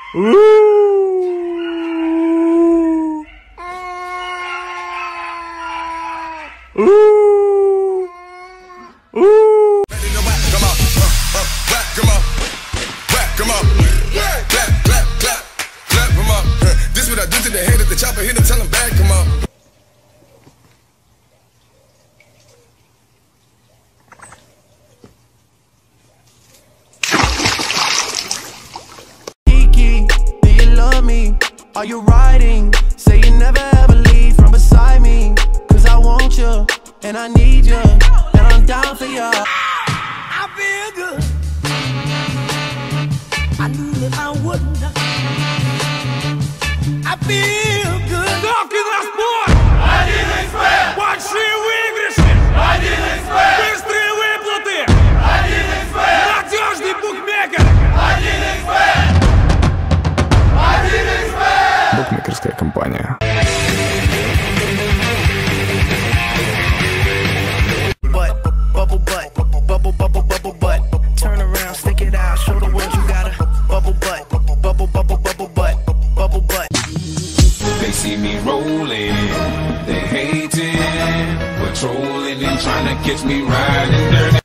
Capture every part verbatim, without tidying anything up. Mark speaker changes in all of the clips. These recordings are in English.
Speaker 1: This what I do to the head of the chopper, hit him, tell him back, come on.
Speaker 2: Are you riding? Say you never ever leave from beside me. Cause I want you, and I need you, and I'm down for you. I feel good. I knew that I wouldn't. I feel good. Ставки на спорт! Один икс пэт! Большие выигрыши! Один икс пэт! Быстрые выплаты! Один икс пэт! Надежный букмекер! Один икс пэт! Один икс пэт!
Speaker 3: Букмекерская компания.
Speaker 2: Butt, bubble butt, bubble, bubble, bubble butt. Turn around, stick it out, show the world you got a bubble butt, bubble, bubble, bubble butt, bubble butt.
Speaker 4: They see me rolling, they hating, patrolling and trying to catch me riding dirty.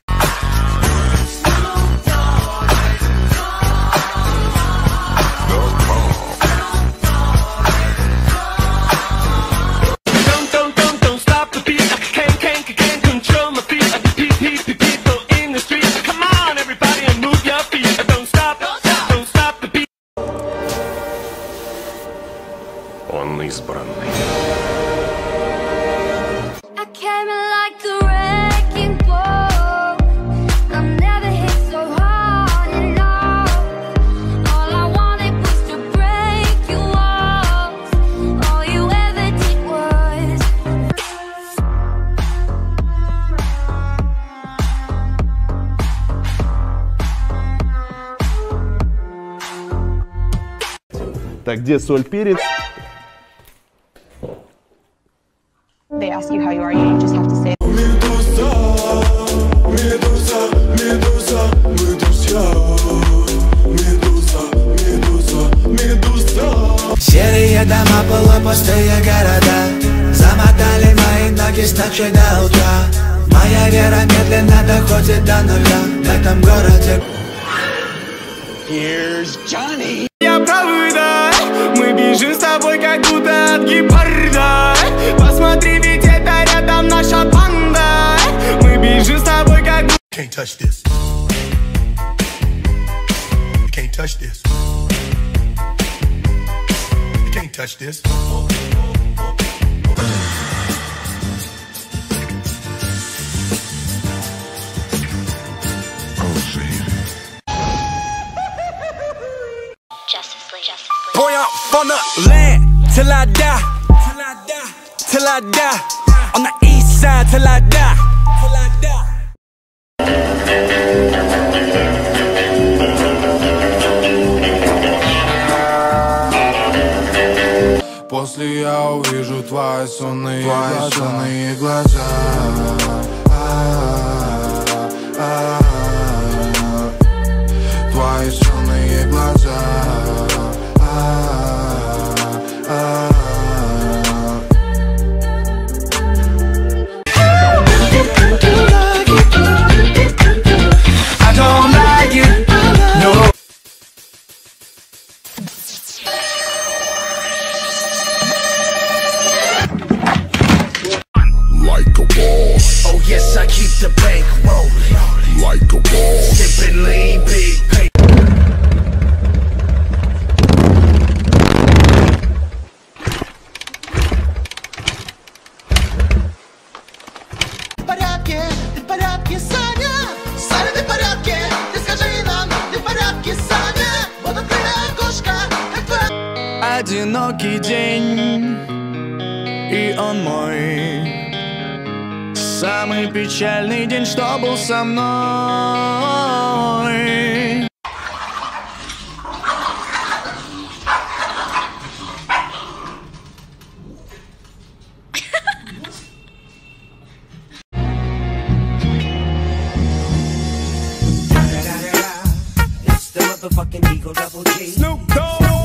Speaker 5: Он избранный.
Speaker 6: I came in like the wrecking ball. I've never hit so hard in love. All I wanted was to break your walls. All you ever did was
Speaker 7: Так, где соль, перец?
Speaker 8: They ask you how you are, you just have to say
Speaker 1: Медуза, медуза, медуза, мы друзья. Медуза, медуза, медуза.
Speaker 2: Серые дома, полупустые города замотали мои ноги с ночи до утра. Моя вера медленно доходит до нуля в этом городе.
Speaker 1: Here's Johnny.
Speaker 2: Я правда, мы бежим с тобой как будто от гепарда. Посмотри, ведь это рядом наша банда. Мы бежим с тобой как будто...
Speaker 1: Can't touch this. You can't touch this. You can't touch this.
Speaker 2: Boy, I'm from the land till I die, till I die, till I die. On the east side till I die, till I die.
Speaker 9: После я увижу твои сонные глаза, сонные глаза. Твои сонные глаза.
Speaker 1: Like a boss.
Speaker 2: Oh yes, I keep the bank rolling.
Speaker 1: Like a boss.
Speaker 2: Sipping lean, big pay. В порядке, ты в порядке, Саня? Саня, ты в порядке? Ты скажи нам, ты в порядке, Саня? Вот открытое окошко, как твоя... Одинокий день, и он мой. Самый печальный день, что был со мной. It's the motherfucking Eagle Double G. Snoop Dogg.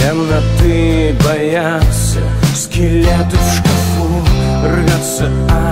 Speaker 4: Темноты боятся, скелеты в шкафу рвется, а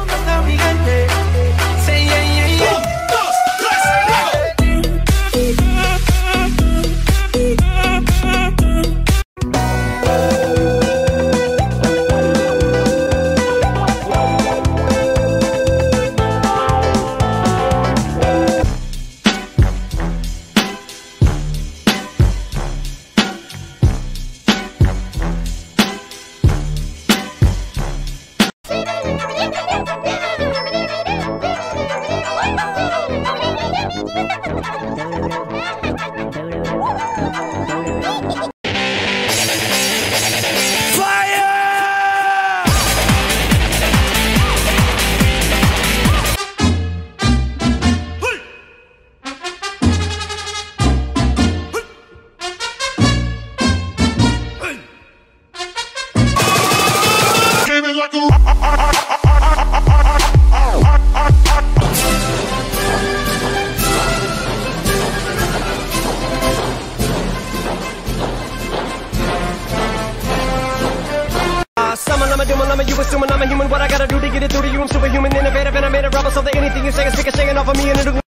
Speaker 2: You assuming I'm a human, what I gotta do to get it through to you? I'm superhuman, innovative, and I made a rubber, so that anything you say is sick of shaking off of me and it'll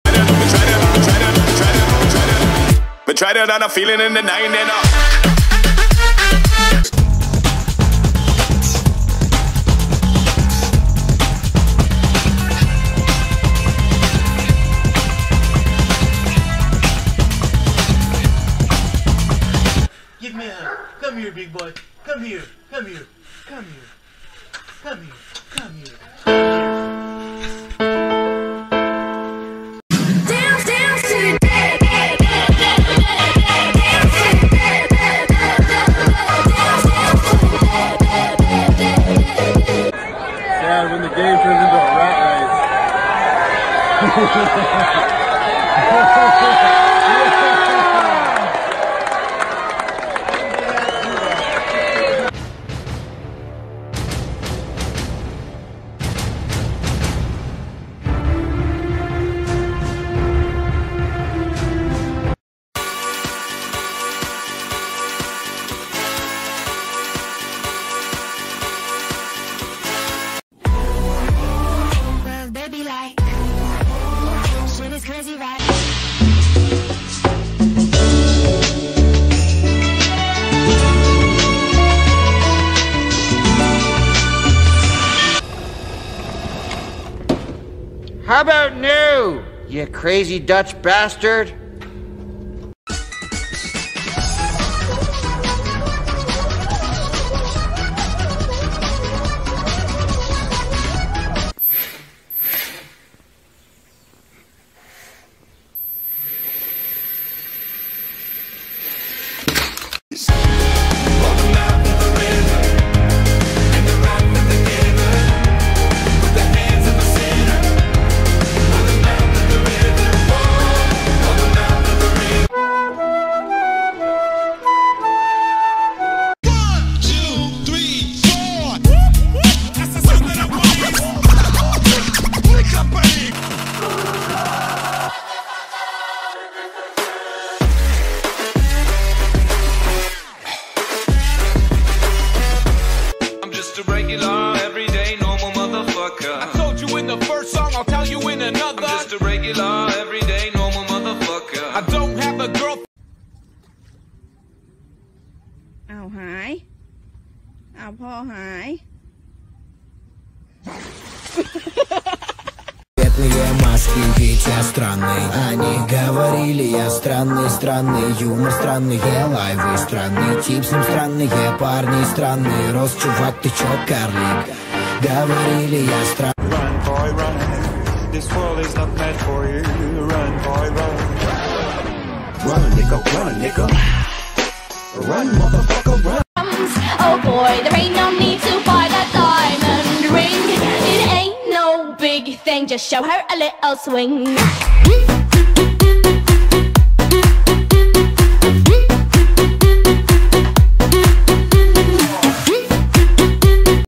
Speaker 5: But try that on a feeling in the nine and up.
Speaker 3: Give me a hug. Come here, big boy. Come here. Come here. Come here. Come here. Come here.
Speaker 6: Dance, dance to the dead.
Speaker 10: Sad when the game turns into a rat race.
Speaker 6: Baby, like, shit is crazy, right?
Speaker 11: How about new, you crazy Dutch bastard?
Speaker 4: I'll tell you in another. I'm just a regular, everyday, normal motherfucker. I don't have a girl.
Speaker 12: เอาหายเอาพ่อหาย
Speaker 13: Цветные маски, ведь я странный. Они говорили, я странный, странный юмор, странные лайвы, странный тип, с ним странные парни, странный рост, чувак, ты чё, карлик? Говорили, я странный.
Speaker 14: Run, boy, run. This world is not meant for you. Run, boy, run. Run, nigga, run, nigga. Run, motherfucker, run.
Speaker 6: Oh boy, there ain't no need to buy that diamond ring. It ain't no big thing, just show her a little swing.